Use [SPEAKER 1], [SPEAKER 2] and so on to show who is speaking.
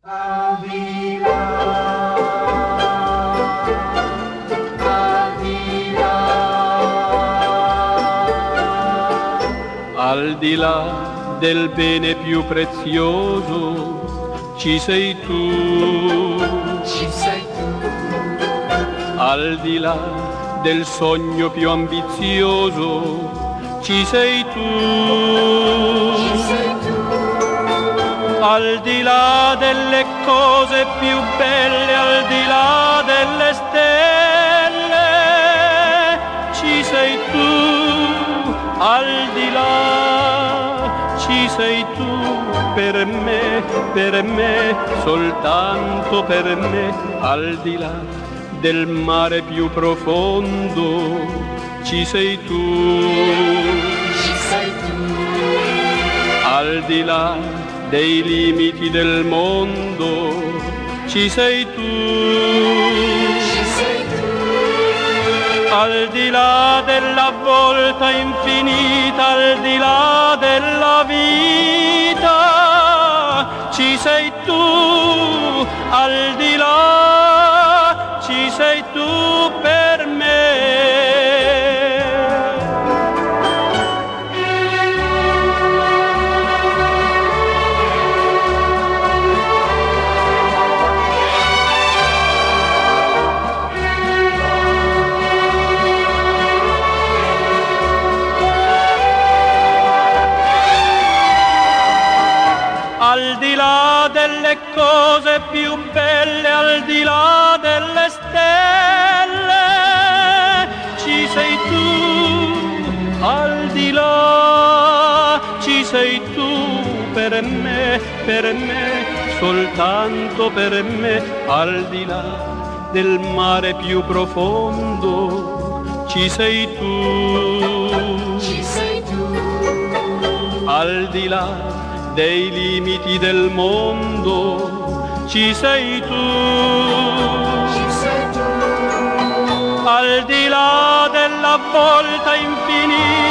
[SPEAKER 1] Al di là, al di là,
[SPEAKER 2] al di là del bene più prezioso, ci sei tu.
[SPEAKER 1] ci sei tu.
[SPEAKER 2] Al di là del sogno più ambizioso, ci sei tu.
[SPEAKER 1] Ci sei tu.
[SPEAKER 2] Al di là delle cose più belle, al di là delle stelle, ci sei tu. Al di là ci sei tu per me, soltanto per me. Al di là del mare più profondo, ci sei tu.
[SPEAKER 1] Ci sei tu.
[SPEAKER 2] Al di là dei limiti del mondo, ci sei tu.
[SPEAKER 1] Ci sei tu.
[SPEAKER 2] Al di là della volta infinita, al di là della vita, ci sei tu. Al di là ci sei tu per me. Al di là delle cose più belle, al di là delle stelle, ci sei tu. Al di là ci sei tu per me, soltanto per me. Al di là del mare più profondo, ci sei tu.
[SPEAKER 1] Ci sei tu.
[SPEAKER 2] Al di là dei limiti del mondo, ci sei tu.
[SPEAKER 1] Ci sei tu.
[SPEAKER 2] Al di là della volta infinita,